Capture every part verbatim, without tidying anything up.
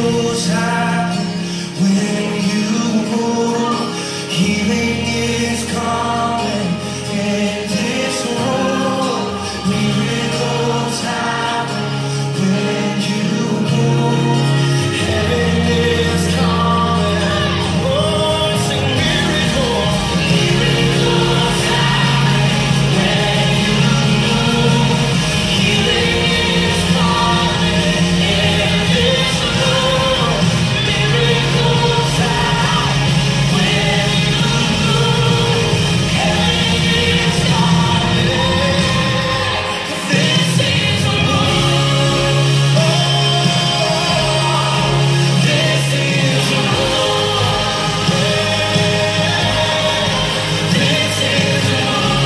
Miracles happen when you move. Healing is coming in this room. Miracles happen when you move. Heaven is coming. Oh, sing miracles. Miracles happen when you move. Healing is coming in this room. Miracles happen when you move. Heaven is coming. This is a room. Oh, this is a room. This is a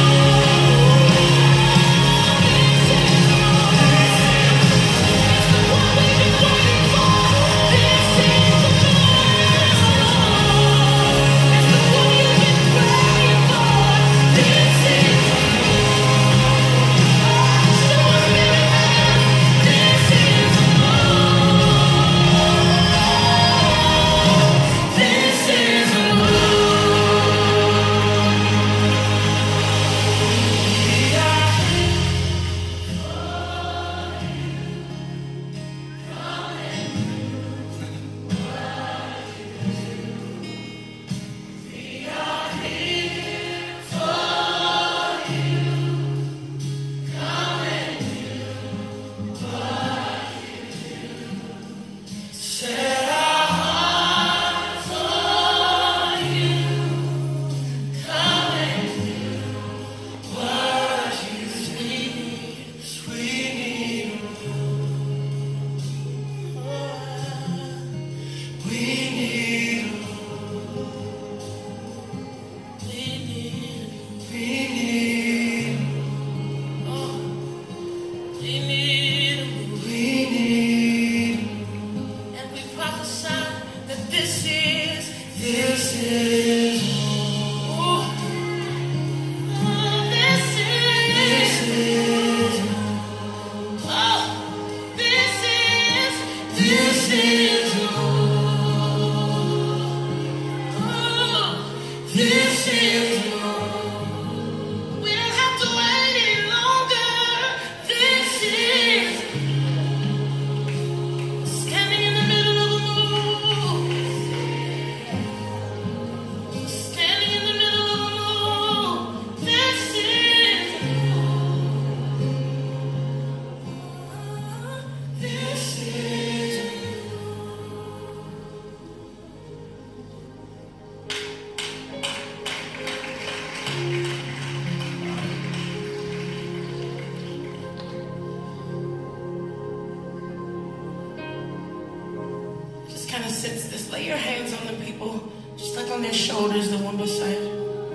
kind of sense this. Lay your hands on the people, just like on their shoulders, the one beside you.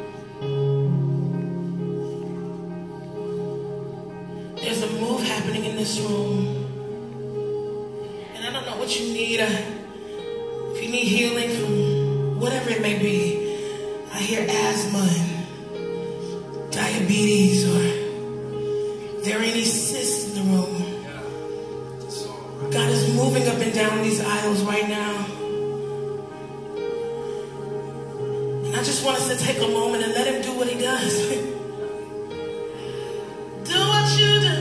There's a move happening in this room. And I don't know what you need. Uh, if you need healing from whatever it may be. I hear asthma and diabetes, or if there are any cysts in the room. God is moving up and down these aisles right now. And I just want us to take a moment and let him do what he does. Do what you do.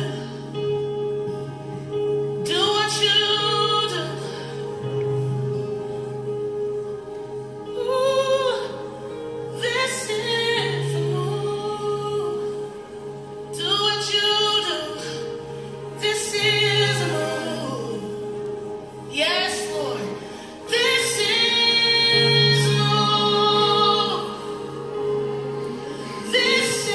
Do what you do. Ooh, this is the move. Do what you do. This is the move. Yes, Lord. This is the move. This is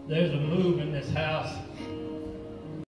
There's a move in this house